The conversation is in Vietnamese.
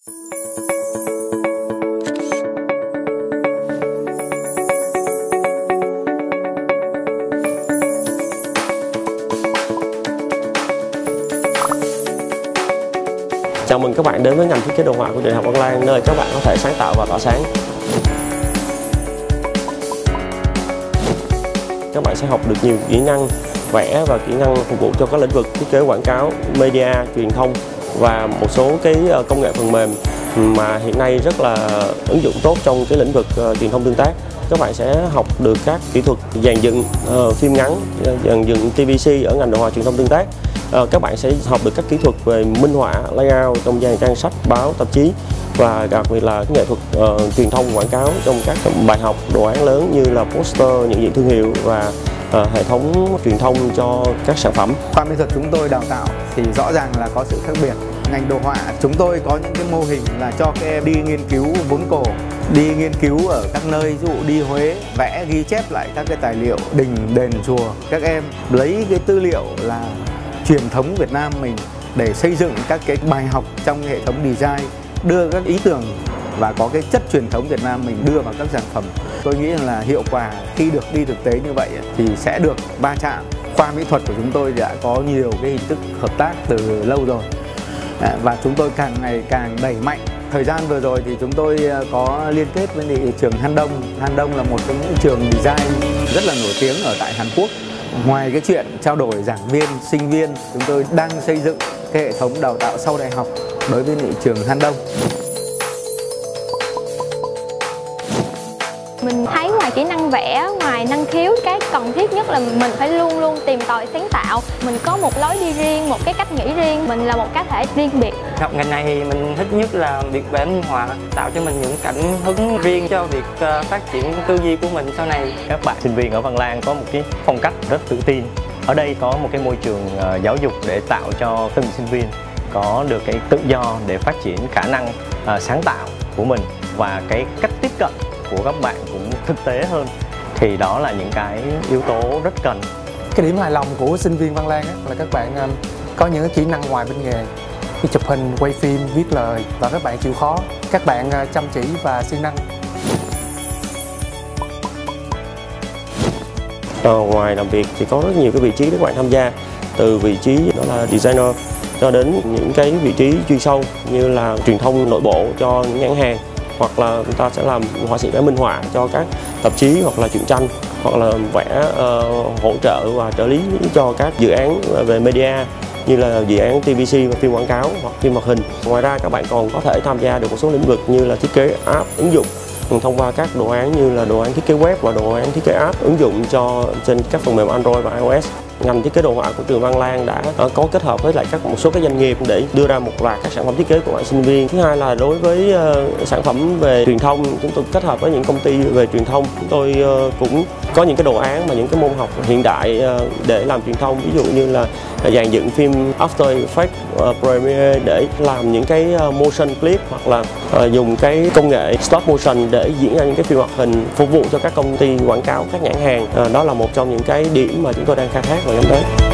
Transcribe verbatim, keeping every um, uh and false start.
Chào mừng các bạn đến với ngành thiết kế đồ họa của Trường Đại học Văn Lang, nơi các bạn có thể sáng tạo và tỏa sáng. Các bạn sẽ học được nhiều kỹ năng vẽ và kỹ năng phục vụ cho các lĩnh vực thiết kế quảng cáo, media, truyền thông và một số cái công nghệ phần mềm mà hiện nay rất là ứng dụng tốt trong cái lĩnh vực uh, truyền thông tương tác. Các bạn sẽ học được các kỹ thuật dàn dựng uh, phim ngắn, dàn dựng T V C ở ngành đồ họa truyền thông tương tác. Uh, các bạn sẽ học được các kỹ thuật về minh họa, layout trong dàn trang sách, báo, tạp chí và đặc biệt là cái nghệ thuật uh, truyền thông quảng cáo trong các bài học, đồ án lớn như là poster, nhận diện thương hiệu và uh, hệ thống truyền thông cho các sản phẩm. Khoa mỹ thuật chúng tôi đào tạo thì rõ ràng là có sự khác biệt. Ngành đồ họa chúng tôi có những cái mô hình là cho các em đi nghiên cứu vốn cổ, đi nghiên cứu ở các nơi, ví dụ đi Huế, vẽ ghi chép lại các cái tài liệu đình, đền, chùa. Các em lấy cái tư liệu là truyền thống Việt Nam mình để xây dựng các cái bài học trong hệ thống design, đưa các ý tưởng và có cái chất truyền thống Việt Nam mình đưa vào các sản phẩm. Tôi nghĩ là hiệu quả khi được đi thực tế như vậy thì sẽ được va chạm. Khoa mỹ thuật của chúng tôi đã có nhiều cái hình thức hợp tác từ lâu rồi và chúng tôi càng ngày càng đẩy mạnh. Thời gian vừa rồi thì chúng tôi có liên kết với trường Handong. Handong là một trong những trường design rất là nổi tiếng ở tại Hàn Quốc. Ngoài cái chuyện trao đổi giảng viên, sinh viên, chúng tôi đang xây dựng cái hệ thống đào tạo sau đại học đối với trường Handong. Mình thấy ngoài kỹ năng vẽ, ngoài năng khiếu, cái cần thiết nhất là mình phải luôn luôn tìm tòi sáng tạo. Mình có một lối đi riêng, một cái cách nghĩ riêng, mình là một cá thể riêng biệt. Học ngành này thì mình thích nhất là việc vẽ minh họa, tạo cho mình những cảm hứng riêng cho việc phát triển tư duy của mình sau này. Các bạn sinh viên ở Văn Lang có một cái phong cách rất tự tin. Ở đây có một cái môi trường giáo dục để tạo cho từng sinh viên có được cái tự do để phát triển khả năng sáng tạo của mình và cái cách tiếp cận của các bạn cũng thực tế hơn, thì đó là những cái yếu tố rất cần. Cái điểm hài lòng của sinh viên Văn Lang là các bạn có những kỹ năng ngoài bên nghề như chụp hình, quay phim, viết lời và các bạn chịu khó, các bạn chăm chỉ và siêng năng. Ờ, ngoài làm việc thì có rất nhiều cái vị trí để các bạn tham gia, từ vị trí đó là designer cho đến những cái vị trí chuyên sâu như là truyền thông nội bộ cho những nhãn hàng, hoặc là chúng ta sẽ làm họa sĩ vẽ minh họa cho các tạp chí hoặc là truyện tranh, hoặc là vẽ uh, hỗ trợ và trợ lý cho các dự án về media như là dự án T V C và phim quảng cáo hoặc phim hoạt hình. Ngoài ra các bạn còn có thể tham gia được một số lĩnh vực như là thiết kế app, ứng dụng thông qua các đồ án như là đồ án thiết kế web và đồ án thiết kế app ứng dụng cho trên các phần mềm Android và iOS. Ngành thiết kế đồ họa của trường Văn Lang đã có kết hợp với lại các một số các doanh nghiệp để đưa ra một loạt các sản phẩm thiết kế của bạn sinh viên. Thứ hai là đối với uh, sản phẩm về truyền thông, chúng tôi kết hợp với những công ty về truyền thông. Chúng tôi uh, cũng có những cái đồ án mà những cái môn học hiện đại uh, để làm truyền thông, ví dụ như là dàn dựng phim After Effects, uh, Premiere để làm những cái uh, motion clip, hoặc là uh, dùng cái công nghệ stop motion để diễn ra những cái phim hoạt hình phục vụ cho các công ty quảng cáo, các nhãn hàng. Uh, đó là một trong những cái điểm mà chúng tôi đang khai thác và nhắm tới.